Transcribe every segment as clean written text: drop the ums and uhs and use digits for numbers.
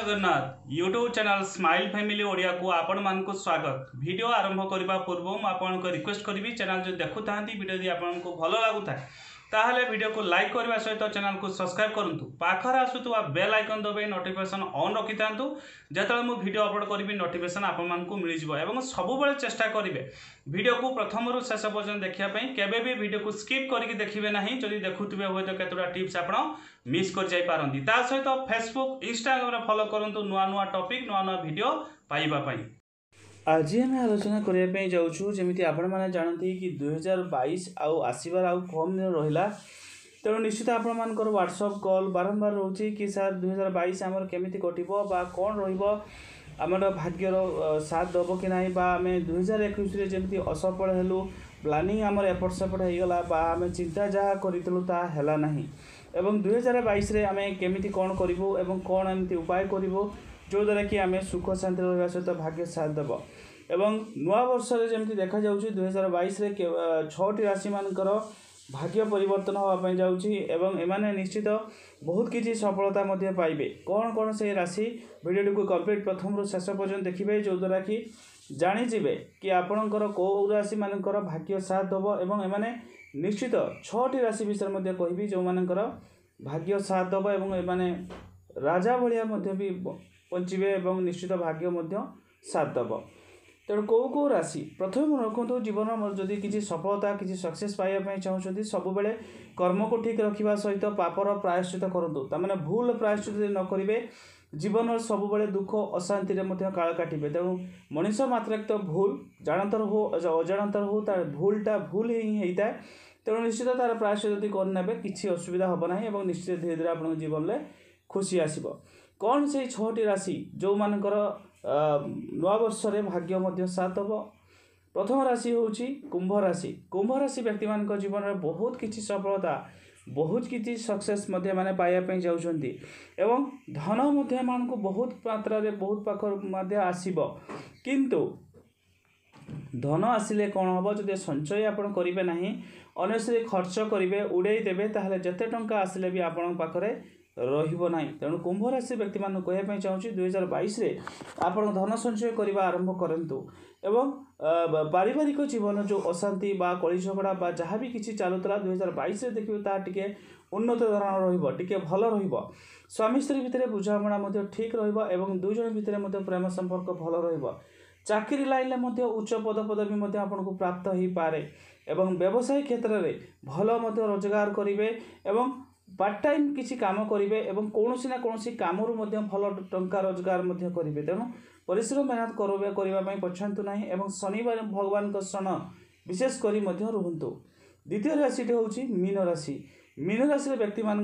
Jagannath YouTube channel smile family Odia को आपण मानक स्वागत। वीडियो आरंभ करने पूर्व मुझे रिक्वेस्ट करी चैनल जो देखु था वीडियो यदि आपको भल लगुता ताहले वीडियो को लाइक करने सहित चैनल को सब्सक्राइब करूँ। पाखर आसुवा बेल आइकन दबाई नोटिफिकेशन ऑन रखि था जो मुझे वीडियो अपलोड करी नोटिफिकेशन आपको मिल जाए। सबुबले चेष्टा करेंगे वीडियो को प्रथम रु शेष पर्यटन देखापी केवे भी वीडियो को स्किप करके देखिए ना। जदि देखुवे हुए तो केतोटा टिप्स आप मिस कर जापारती सहित फेसबुक इंस्टाग्राम फॉलो करूँ नुआ नुआ टॉपिक नुआ नुआ वीडियो पाइबापी। आज आम आलोचना करने जाऊँ जमी आपण मैंने जानते कि 2022 आसबार कम दिन रहा तेणु निश्चित आपण मानकर व्हाट्सएप कॉल बारंबार रोचे कि सर 2022 आमर केमिति कटिबो बा कौन रहिबो आमर भाग्यर साथ दब कि ना बा आम 2021 जमी असफल हेलु प्लानिंग आमर एपट सेपट होगला बा आम चिंता जहाँ करूँ ताहा हैला नहीं एवं 2022 आम केमिति कौन करूँ एवं कौन एमती उपाय करूँ जो द्वारा कि आम सुख शांति रहा सहित भाग्य साथ देव। एवं नुआ वर्ष जमी देखा 2022 6टी राशि मानकर भाग्य परिवर्तन होगापी जाऊँगी एवं एमाने निश्चित बहुत किसी सफलता पाइबे। कौन कौन से राशि वीडियो को कंप्लीट प्रथम रु शेष पर्यटन देखिए जो द्वारा कि जानीजे कि आपणकर कौ राशि मानकर भाग्य साथ देव एवं एमाने निश्चित 6टी राशि विषय में कहबी जो मानकर भाग्य साथ देव एवं एमाने राजा भाया भी बंचे एवं निश्चित भाग्य साथ देव। तेणु कौ कौ राशि प्रथम रखु जीवन जदि किसी सफलता किसी सक्सेस पाइबा चाहते सब बेले कर्म को ठीक रखा सहित पापर प्रायश्चित करूँ तमें भूल प्रायश्चित न करेंगे जीवन सब बेले दुख अशांति काल काटे। तेणु मनीष मात्र तो भूल जानतर हो अजाणतर हो तार भूलटा भूल ही होता है। तेणु निश्चित तार प्रायश्चित जब करने किसी असुविधा हम ना और निश्चित धीरे धीरे आप जीवन में खुशी आसब। कौन से 6टी राशि जो मानकर नुआ वर्ष भाग्य साथ देव। प्रथम राशि हूँ कुंभ राशि। कुंभ राशि व्यक्ति मान जीवन में बहुत किसी सफलता बहुत किसी सक्सेस माने पाइबा जाऊँगी एवं धन मान को बहुत मात्रा बहुत पाखर आसब किंतु धन आसिले कौन हम जब संचय आप करेंगे ना अनेसरी खर्च करेंगे उड़े देवे ताहले जते टंका आसिले भी आपण पाखरे रहिबो नाही। तेणु कुंभ राशि व्यक्ति मान कहवाई चाहूँगी 2022 आप धन संचय करने आरंभ करूँ एवं पारिवारिक जीवन जो अशांति बा कली झगड़ा बा जहाँ भी किसी चलुला 2022 देखिए ता टिके उन्नत धरण रे भल रहिबो। स्वामी स्त्री भितर बुझामणा ठीक रहिबो एवं दुई जन भितर प्रेम संपर्क भल रहिबो। चाकरी लाइन में उच्च पद पदवी आपको प्राप्त हो पारे एवं व्यवसाय क्षेत्र में भल रोजगार करेंगे एवं पार्ट टाइम किसी काम करेंगे एवं कौन ना कौन काम भल टंका रोजगार करेंगे। तेणु परिश्रम मेहनत करने पछातु ना एवं शनिवार भगवान शरण विशेषकर रुहतु। द्वितीय राशि हूँ मीन राशि। मीन राशि व्यक्ति मान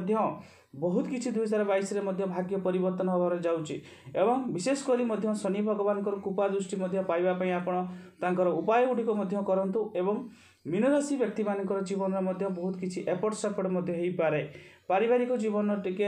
बहुत किसी 2022 भाग्य परिवर्तन होबार जाऊँगी एवं विशेषकर शनि भगवान कृपा दृष्टि पाइबापी आपण उपाय गुड़िक करूँ एवं मीन राशि व्यक्ति मान जीवन में बहुत किसी एपट सेपट हो पारे। पारिवारिक जीवन टिके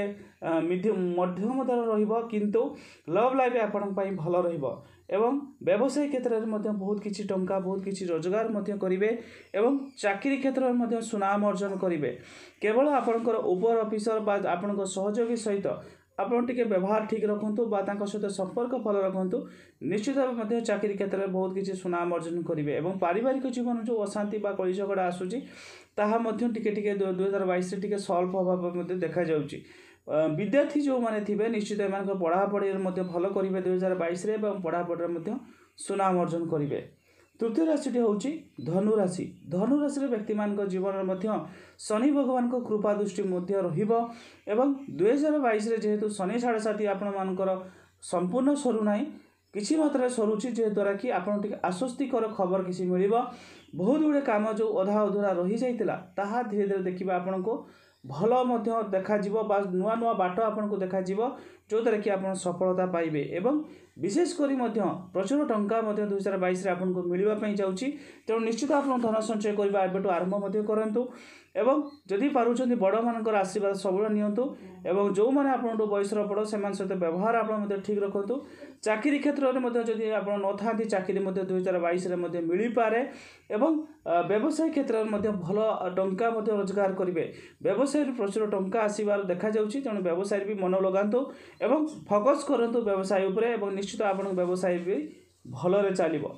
मध्यम दर किंतु लव लाइफ आपण भल रहिबो एवं व्यवसाय क्षेत्र में बहुत किसी टंका बहुत किसी रोजगार करेंगे एवं चाकरी क्षेत्र में सुनाम अर्जन करेंगे। केवल आपणकर ओवर ऑफिसर बा आपण सहयोगी सहित आपड़ टे व्यवहार ठीक रखु सहित संपर्क भल रखु निश्चित भाव चाकरी क्षेत्र में बहुत किसी सुनाम अर्जन करेंगे एवं पारिवारिक जीवन जो अशांति बा कली झगड़ा आसूची ताहा टिके 2022 टिके सल्व होगा देखा जाउची। विद्यार्थी जो माने थिबे निश्चित एमान पढ़ापढ़ी भल करेंगे 2022 एवं पढ़ापढ़ी सुनाम अर्जन करेंगे। तृतीय राशि हूँ धनु राशि। धनु राशि व्यक्ति मान जीवन में शनि भगवान को कृपा दृष्टि रहिबो एवं 2022 जेहेतु शनि 7.5 आपण मानकर संपूर्ण सरुना किसी मात्रा सरुची जे द्वारा कि आपन टिके आश्वस्तिकर खबर किसी मिलिबो। बहुत गुड़े काम जो अधा अधूरा रही जाइतिला ताहा धीरे धीरे देखिबा आपन को भल देखा बा नुआ नुआ बाट आपको देखा जो द्वारा कि आप सफलता पाइबे एवं विशेषकर प्रचुर टंका 2022 आपको मिलवाई जाऊँगी। तेणु निश्चित आप धन संचय करने एवं आरंभ करूँ एवं जदि पार्टी बड़ मान आशीर्वाद सब नियंतु एवं जो मैंने आपको बयसर बड़ से सहित व्यवहार आप ठीक रखु। चाकरी क्षेत्र में जदि आप न था चाकरी 2022 मिल पारे एवं व्यवसाय क्षेत्र में भल टंका रोजगार करेंगे। व्यवसाय प्रचुर टंका आसबार देखा जाऊँगी। तेणु व्यवसाय भी मन लगातु एवं फोकस करंतु व्यवसाय उपरे एवं निश्चित आपण व्यवसाय भी भलरे चलिबो।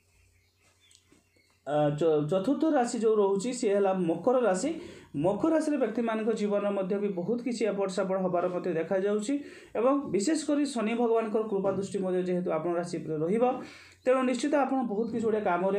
चतुर्थ राशि जो रोचे सी है मकर राशि। मकर राशि व्यक्ति मान जीवन में भी बहुत किसी एपट सेपट हबार देखा जाउछि एवं विशेषकर शनि भगवान कृपा दृष्टि जेहेतु आप राशि रहिबा तेणु निश्चित आप बहुत किसी गोटे कम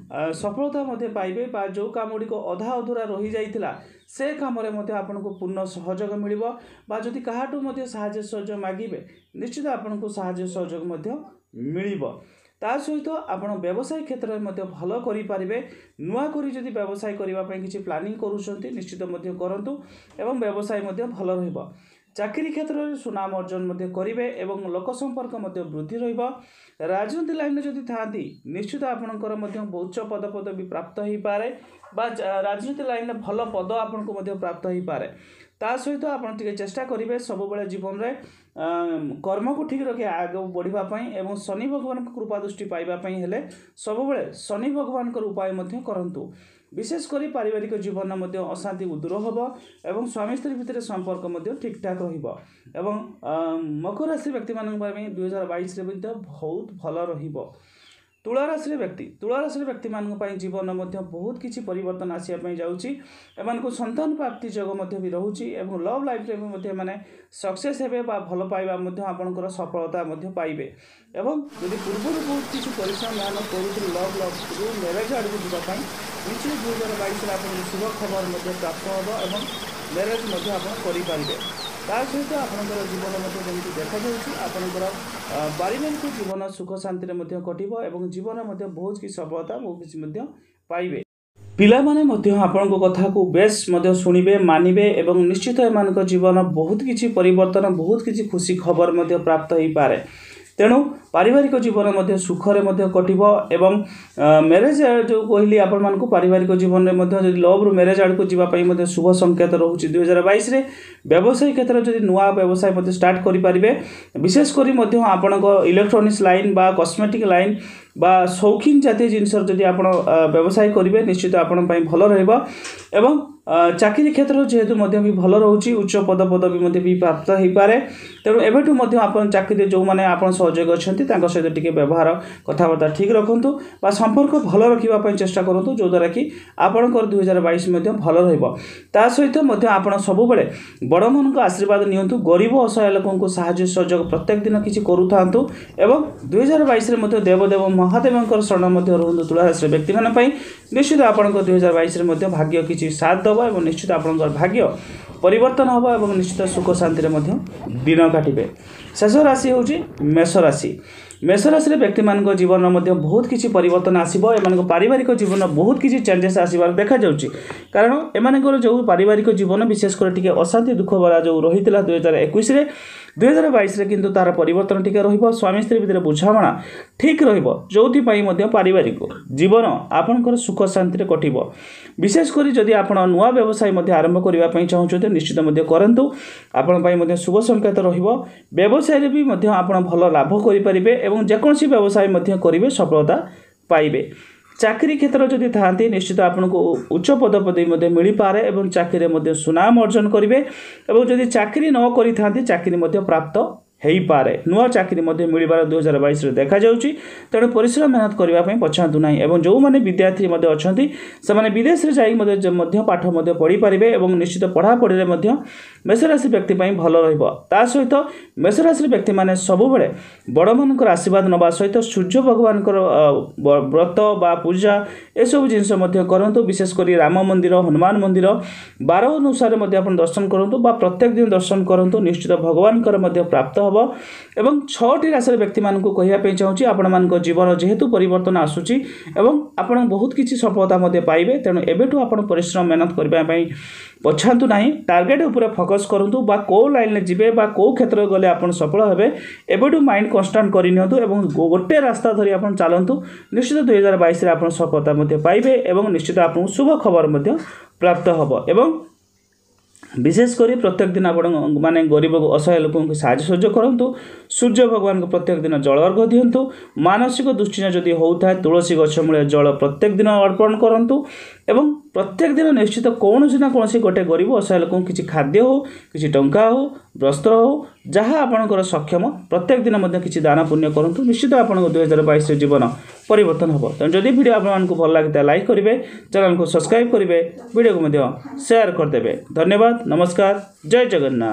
सफलता पाइबे बा जो काम गुड़िक अधा अधूरा रही जाइतिला से काम आपको पूर्ण सहयोग मिल जदि क्या साहाय्य सहयोग मागिबे निश्चित आपको साहाय्य सहयोग मिल। ता सहित आप व्यवसाय क्षेत्र में भल करें नुआ करी जदि व्यवसाय करने किसी प्लानिंग करुँच निश्चित करूँ एवं व्यवसाय भल रहिबो। चाकरी क्षेत्र में सुनाम अर्जन करेंगे एवं लोक संपर्क वृद्धि राजनीति लाइन में जदि था निश्चित आपंकर उच्च पद भी प्राप्त हो पारे राजनीति लाइन में भल पद आपको प्राप्त हो पारे। ता सहित आप चेष्टा करेंगे सब बेले जीवन में कर्म को ठीक रखी आगे बढ़ापी एवं शनि भगवान कृपा दृष्टि पाइबापी हेले सब बेले शनि भगवान उपाय करूँ। विशेषकर पारिवारिक जीवन में अशांति दूर हम एवं स्वामी स्त्री भितर संपर्क ठीक ठाक रहा। मकर राशि व्यक्ति मान 2022 बहुत भल रहिबो। तुला राशि व्यक्ति मानक जीवन में बहुत किसी परिवर्तन आसापी जाऊँगी एम संतान प्राप्ति योग भी रोचे और लव लाइफ में माने सक्सेस हे भल पाइबा आपंकर सफलता पाइबे। एवं यदि पूर्व बहुत किसी परिश्रम ध्यान करूँ लव मैरेज आड़ को जावाई निश्चित 2022 आप शुभ खबर प्राप्त हम और मैरेज आप करें। ता सहित आपंकर जीवन में देखा आपंकर पारिवारिक जीवन सुख शांति कटिब और जीवन में बहुत किसी सफलता बहुत किसी पाइबे। पिला माने आपण कथा को बेस शुणिबे मानिबे एवं निश्चित एमान जीवन बहुत किसी परिवर्तन बहुत किसी खुशी खबर प्राप्त हो पारे। तेणु पारिवारिक जीवन में सुखरे कटिब एवं मैरेज जो कहली आपण मानक पारिवारिक जीवन में लव रु मैरेज आड़ को जावाई शुभ संकेत रोचे। 2022 रे व्यवसाय क्षेत्र में जब नुआ व्यवसाय स्टार्ट करें विशेषकर आपण इलेक्ट्रोनिक्स लाइन बा कॉस्मेटिक लाइन बा शौकीन जातीय जिनस जदि आप व्यवसाय करेंगे निश्चित आपण भल रहिबो। एवं चाकरी क्षेत्र जेहेतु भी भल रोचे उच्च पदवी भी प्राप्त हो पारे। तेणु एवं आप चाकरी जो मैंने आप सहयोग अच्छा सहित टी व्यवहार कथबार्ता ठीक रखुँ बा संपर्क भल रखापी चेष्टा करूँ जो द्वारा कि आपंकर 2022 भल रहा। सहित आप सब बेले बड़ मान आशीर्वाद नियंतु गरीब असहाय लोक साहाय्य सहयोग प्रत्येक दिन किसी करूँ एवं 2022 देवदेव महादेव शरण रुहतु। तुला राशि व्यक्ति मानी निश्चित आपण 2022 भाग्य किसी साथ दब और निश्चित आपंकर भाग्य परिवर्तन हम और निश्चित सुख शांति दिन काटे। शेष राशि हूँ मेष राशि। मेष राशि व्यक्ति मान जीवन में बहुत किसी परिवर्तन आसो एम पारिवारिक जीवन बहुत किसी चेंजेस आसबार देखा जाउछि कारण एम जो पारिवारिक जीवन विशेषकर टी अशांति दुख वाला जो रही 2021 2022 किंतु तार परिवर्तन टिके रहिबो। स्वामी स्त्री भितर बुझामणा ठीक रहिबो जोथि पारिवारिक जीवन आपनकर सुख शांति कटिबो। विशेषकर जदि आपण नुआ व्यवसाय आरंभ करने चाहते निश्चित करंतु आपण शुभ संकेत रहिबो। व्यवसाय भी आपण भल लाभ करें एवं जेकोसी व्यवसाय करेंगे सफलता पाइबे। चाकरी क्षेत्र जदि था निश्चित आपको उच्च पदवी मिल पारे और चाकरी सुनाम अर्जन करेंगे और जदि चाकरी न करि चाकरी प्राप्त हो पारे। नुआ चाकरी मिलबार 2022 देखा जाउछि। तेणु परिश्रम मेहनत करने पछातु ना और जो मैंने विद्यार्थी अच्छा से विदेश में जाई पाठ पढ़ी पारे और निश्चित पढ़ापढ़ी मेष राशि व्यक्ति भल रहा। सहित मेष राशि व्यक्ति मैंने सब बेले बड़ मान आशीर्वाद नवा सहित सूर्य भगवान व्रत बा पूजा एसबू जिनस करूँ। विशेषकर राम मंदिर हनुमान मंदिर 12 अनुसार दर्शन करूँ प्रत्येक दिन दर्शन करूँ निश्चित भगवान प्राप्त हम। एवं 6टी राशि व्यक्ति मानक कहवाई चाहूँगी आपण मान जीवन जेहेतु परिवर्तन आसूची एवं आपण बहुत किसी सफलता पाइबे। तेणु एबेठू आपण परिश्रम मेहनत करने पछातु ना टार्गेट उपर फोकस करूँ बा को लाइन में जीवे बा को क्षेत्र गले आप सफल हेबे एबेठू माइंड कन्स्टांट करनियंतु एवं गोटे रास्ता धरी आप चलतु निश्चित 2022 आप सफलता पाइबे एवं निश्चित आपको शुभ खबर प्राप्त हम। एवं विशेषकर प्रत्येक दिन आप माने गरीब असहाय लोक साहाय्य सहयोग करूँ सूर्य भगवान को प्रत्येक दिन जल अर्घ दिंतु। मानसिक दुश्चिन्ता जदि होता है तुलसी गछ मूल जल प्रत्येक दिन अर्पण करूँ एवं प्रत्येक दिन निश्चित कौन ना कौन गोटे गरीब असहाय लोक किसी खाद्य हो किसी टंका हो वस्त्र हो जहाँ आपणकर सक्षम प्रत्येक दिन किसी दान पुण्य करूँ निश्चित आप 2022 जीवन परिवर्तन हम। तेणु जदि वीडियो आपको भल लगे लाइक करेंगे, चैनल को सब्सक्राइब करेंगे, वीडियो को शेयर करदे। धन्यवाद, नमस्कार, जय जगन्नाथ।